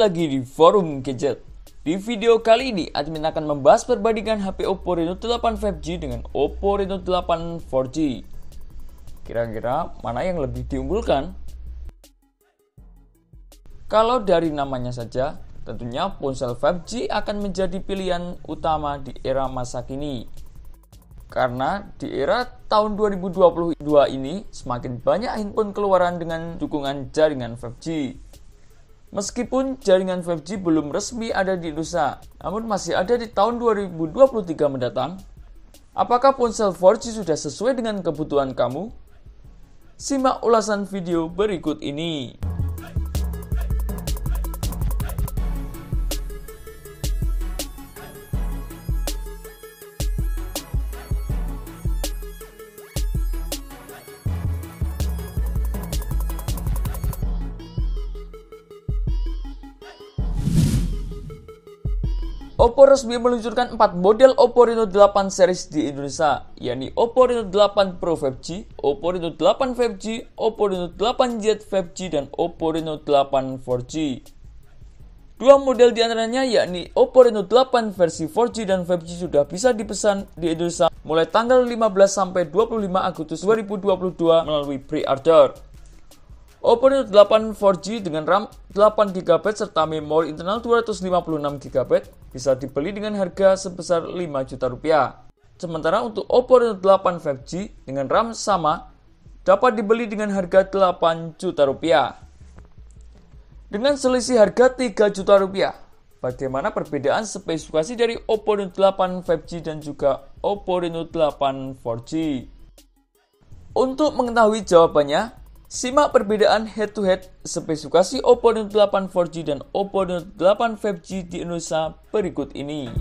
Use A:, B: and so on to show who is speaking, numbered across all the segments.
A: lagi di Forum Gadget. Di video kali ini, admin akan membahas perbandingan HP Oppo Reno 8 5G dengan Oppo Reno 8 4G. Kira-kira mana yang lebih diunggulkan? Kalau dari namanya saja, tentunya ponsel 5G akan menjadi pilihan utama di era masa kini. Karena di era tahun 2022 ini, semakin banyak handphone keluaran dengan dukungan jaringan 5G. Meskipun jaringan 5G belum resmi ada di Indonesia, namun masih ada di tahun 2023 mendatang. Apakah ponsel 4G sudah sesuai dengan kebutuhan kamu? Simak ulasan video berikut ini. Oppo resmi meluncurkan 4 model Oppo Reno 8 series di Indonesia, yakni Oppo Reno 8 Pro 5G, Oppo Reno 8 5G, Oppo Reno 8Z 5G, dan Oppo Reno 8 4G. Dua model diantaranya yakni Oppo Reno 8 versi 4G dan 5G sudah bisa dipesan di Indonesia mulai tanggal 15 sampai 25 Agustus 2022 melalui pre-order. Oppo Reno 8 4G dengan RAM 8GB serta memori internal 256GB bisa dibeli dengan harga sebesar 5 juta rupiah. Sementara untuk Oppo Reno 8 5G dengan RAM sama dapat dibeli dengan harga 8 juta rupiah. Dengan selisih harga 3 juta rupiah, bagaimana perbedaan spesifikasi dari Oppo Reno 8 5G dan juga Oppo Reno 8 4G? Untuk mengetahui jawabannya, simak perbedaan head-to-head spesifikasi Oppo Reno 8 4G dan Oppo Reno 8 5G di Indonesia berikut ini.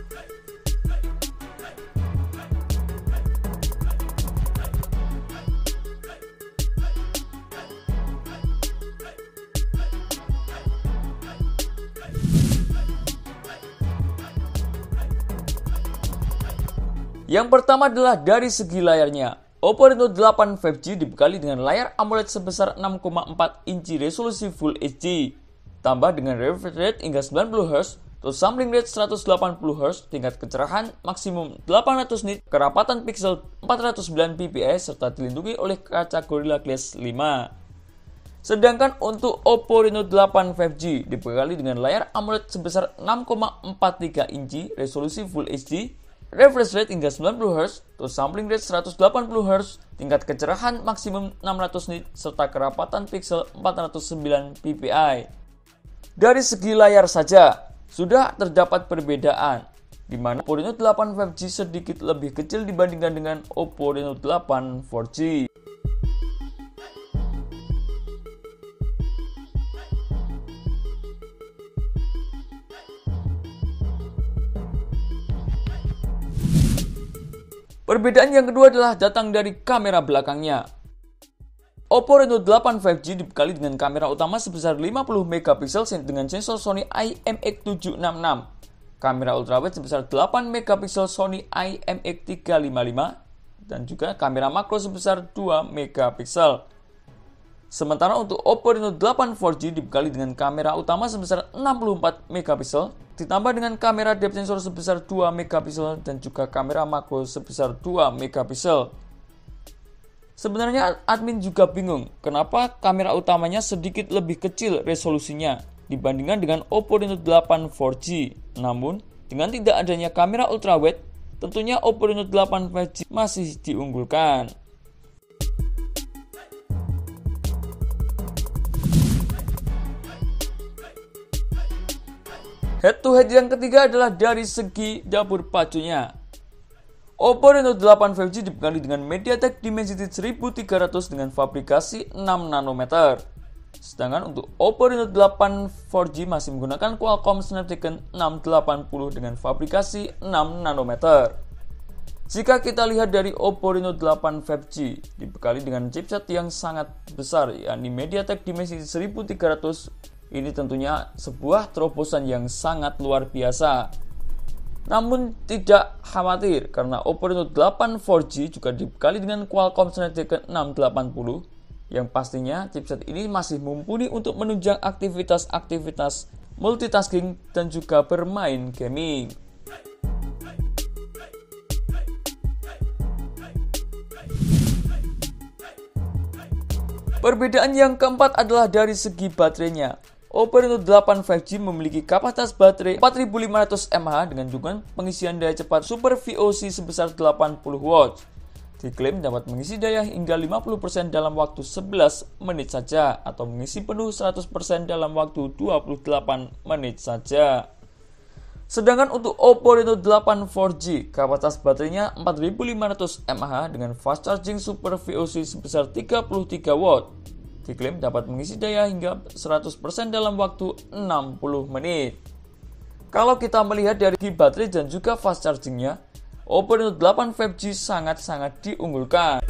A: Yang pertama adalah dari segi layarnya. Oppo Reno 8 5G dibekali dengan layar AMOLED sebesar 6,4 inci resolusi Full HD, tambah dengan refresh rate hingga 90Hz, touch sampling rate 180Hz, tingkat kecerahan maksimum 800 nit, kerapatan pixel 409 ppi, serta dilindungi oleh kaca Gorilla Glass 5. Sedangkan untuk Oppo Reno 8 5G dibekali dengan layar AMOLED sebesar 6,43 inci resolusi Full HD, refresh rate hingga 90Hz, touch sampling rate 180Hz, tingkat kecerahan maksimum 600 nit, serta kerapatan pixel 409 ppi. Dari segi layar saja, sudah terdapat perbedaan, di mana Oppo Reno 8 5G sedikit lebih kecil dibandingkan dengan Oppo Reno 8 4G. Perbedaan yang kedua adalah datang dari kamera belakangnya. Oppo Reno 8 5G dibekali dengan kamera utama sebesar 50MP dengan sensor Sony IMX766, kamera ultrawide sebesar 8MP Sony IMX355, dan juga kamera makro sebesar 2MP. Sementara untuk Oppo Reno 8 4G dibekali dengan kamera utama sebesar 64MP, ditambah dengan kamera depth sensor sebesar 2MP dan juga kamera makro sebesar 2MP. Sebenarnya admin juga bingung kenapa kamera utamanya sedikit lebih kecil resolusinya dibandingkan dengan Oppo Reno 8 4G. Namun, dengan tidak adanya kamera ultrawide, tentunya Oppo Reno 8 5G masih diunggulkan. Head-to-head yang ketiga adalah dari segi dapur pacunya. Oppo Reno 8 5G dibekali dengan MediaTek Dimensity 1300 dengan fabrikasi 6 nanometer. Sedangkan untuk Oppo Reno 8 4G masih menggunakan Qualcomm Snapdragon 680 dengan fabrikasi 6 nanometer. Jika kita lihat dari Oppo Reno 8 5G dibekali dengan chipset yang sangat besar, yakni MediaTek Dimensity 1300, ini tentunya sebuah terobosan yang sangat luar biasa. Namun tidak khawatir karena Oppo Reno 8 4G juga dibekali dengan Qualcomm Snapdragon 680 yang pastinya chipset ini masih mumpuni untuk menunjang aktivitas-aktivitas multitasking, dan juga bermain gaming. Perbedaan yang keempat adalah dari segi baterainya. Oppo Reno 8 5G memiliki kapasitas baterai 4500 mAh dengan dukungan pengisian daya cepat Super VOC sebesar 80 Watts. Diklaim dapat mengisi daya hingga 50% dalam waktu 11 menit saja atau mengisi penuh 100% dalam waktu 28 menit saja. Sedangkan untuk Oppo Reno 8 4G, kapasitas baterainya 4500 mAh dengan fast charging Super VOC sebesar 33 Watt. Diklaim dapat mengisi daya hingga 100% dalam waktu 60 menit. Kalau kita melihat dari segi baterai dan juga fast chargingnya, Oppo Reno 8 5G sangat-sangat diunggulkan.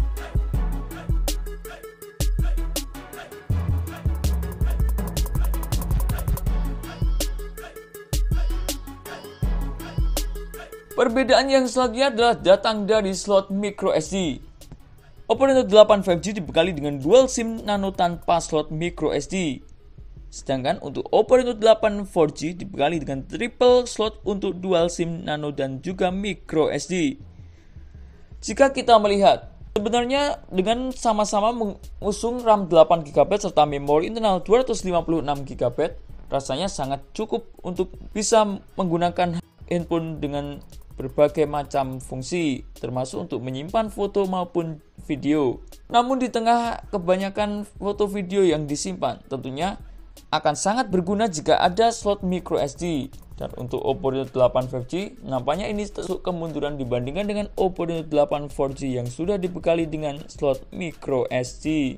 A: Perbedaan yang selanjutnya adalah datang dari slot microSD. Oppo Reno 8 5G dibekali dengan dual SIM nano tanpa slot microSD. Sedangkan untuk Oppo Reno 8 4G dibekali dengan triple slot untuk dual SIM nano dan juga microSD. Jika kita melihat, sebenarnya dengan sama-sama mengusung RAM 8GB serta memori internal 256GB, rasanya sangat cukup untuk bisa menggunakan handphone dengan berbagai macam fungsi, termasuk untuk menyimpan foto maupun video. Namun di tengah kebanyakan foto video yang disimpan, tentunya akan sangat berguna jika ada slot microSD. Dan untuk Oppo Reno 8 5G, nampaknya ini termasuk kemunduran dibandingkan dengan Oppo Reno 8 4G yang sudah dibekali dengan slot microSD.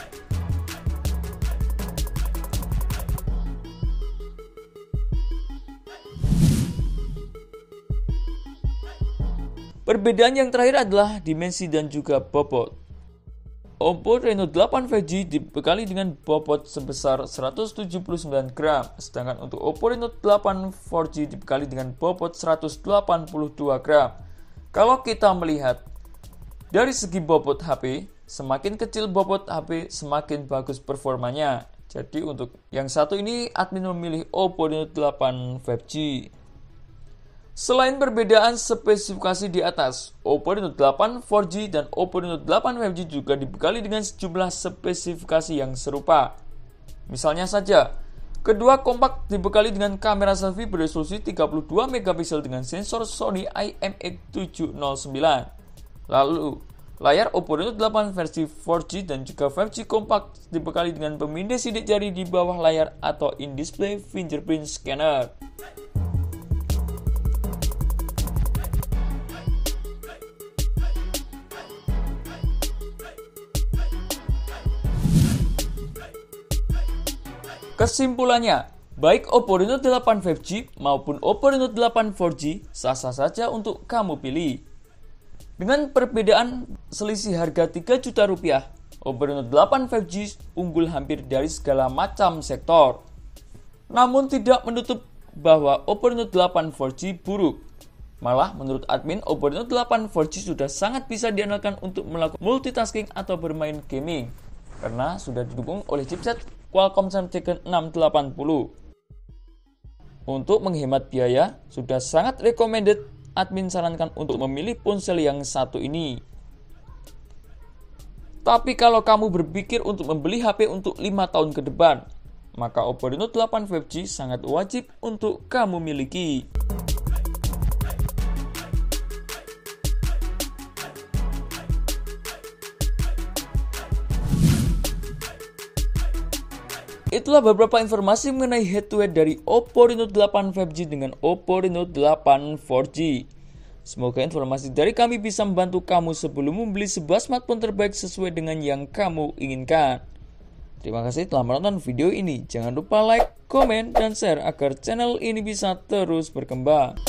A: Perbedaan yang terakhir adalah dimensi dan juga bobot. Oppo Reno 8 5G dibekali dengan bobot sebesar 179 gram, sedangkan untuk Oppo Reno 8 4G dibekali dengan bobot 182 gram. Kalau kita melihat dari segi bobot HP, semakin kecil bobot HP, semakin bagus performanya. Jadi untuk yang satu ini, admin memilih Oppo Reno 8 5G. Selain perbedaan spesifikasi di atas, Oppo Reno 8 4G dan Oppo Reno 8 5G juga dibekali dengan sejumlah spesifikasi yang serupa. Misalnya saja, kedua kompak dibekali dengan kamera selfie beresolusi 32 MP dengan sensor Sony IMX709. Lalu, layar Oppo Reno 8 versi 4G dan juga 5G kompak dibekali dengan pemindai sidik jari di bawah layar atau in-display fingerprint scanner. Kesimpulannya, baik Oppo Reno 8 5G maupun Oppo Reno 8 4G sah-sah saja untuk kamu pilih. Dengan perbedaan selisih harga 3 juta rupiah, Oppo Reno 8 5G unggul hampir dari segala macam sektor. Namun tidak menutup bahwa Oppo Reno 8 4G buruk. Malah menurut admin, Oppo Reno 8 4G sudah sangat bisa diandalkan untuk melakukan multitasking atau bermain gaming, karena sudah didukung oleh chipset Qualcomm Snapdragon 680. Untuk menghemat biaya, sudah sangat recommended, admin sarankan untuk memilih ponsel yang satu ini. Tapi kalau kamu berpikir untuk membeli HP untuk 5 tahun ke depan, maka Oppo Reno 8 5G sangat wajib untuk kamu miliki. Itulah beberapa informasi mengenai head-to-head dari Oppo Reno 8 5G dengan Oppo Reno 8 4G. Semoga informasi dari kami bisa membantu kamu sebelum membeli sebuah smartphone terbaik sesuai dengan yang kamu inginkan. Terima kasih telah menonton video ini. Jangan lupa like, komen, dan share agar channel ini bisa terus berkembang.